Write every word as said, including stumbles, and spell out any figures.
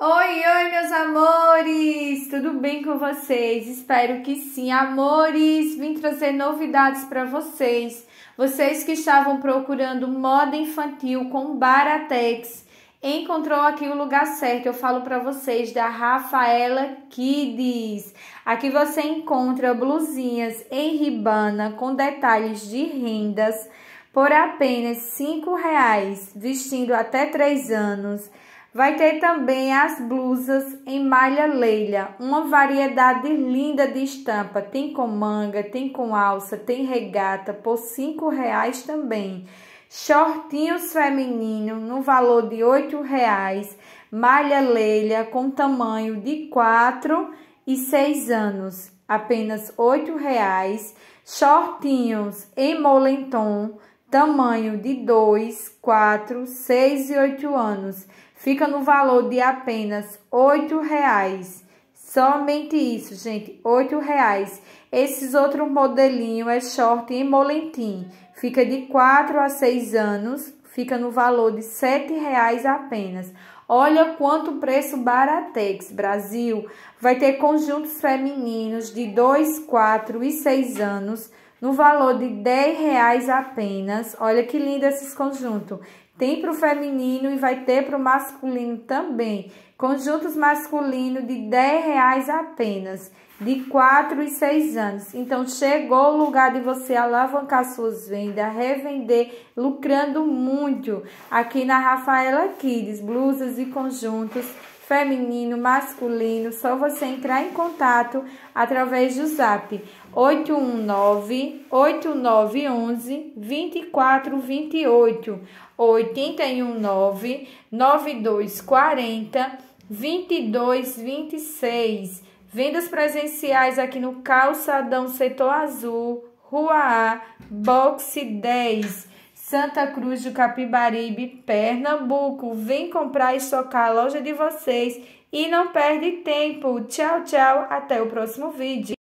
Oi, oi, meus amores! Tudo bem com vocês? Espero que sim, amores! Vim trazer novidades para vocês. Vocês que estavam procurando moda infantil com Baratex, encontrou aqui o lugar certo. Eu falo para vocês da Rafaela Kids. Aqui você encontra blusinhas em ribana com detalhes de rendas por apenas cinco reais, vestindo até três anos. Vai ter também as blusas em malha leila, uma variedade linda de estampa. Tem com manga, tem com alça, tem regata, por cinco reais também. Shortinhos feminino no valor de oito reais. Malha leila com tamanho de quatro e seis anos, apenas oito reais. Shortinhos em moletom, tamanho de dois, quatro, seis e oito anos. Fica no valor de apenas oito reais. Somente isso, gente, oito reais. Esses outros modelinhos é short em moletim. Fica de quatro a seis anos. Fica no valor de sete reais apenas. Olha quanto preço Baratex, Brasil. Vai ter conjuntos femininos de dois, quatro e seis anos. No valor de dez reais apenas. Olha que lindo esses conjuntos. Tem para o feminino e vai ter para o masculino também. Conjuntos masculinos de dez reais apenas. De quatro e seis anos. Então, chegou o lugar de você alavancar suas vendas, revender, lucrando muito. Aqui na Rafaela Kids, blusas e conjuntos feminino, masculino, só você entrar em contato através do zap oito um nove, oito nove um um, dois quatro dois oito, oito um nove, nove dois quatro zero, dois dois dois seis. Vendas presenciais aqui no Calçadão Setor Azul, Rua A, Boxe dez. Santa Cruz do Capibaribe, Pernambuco. Vem comprar e estocar a loja de vocês e não perde tempo. Tchau, tchau. Até o próximo vídeo.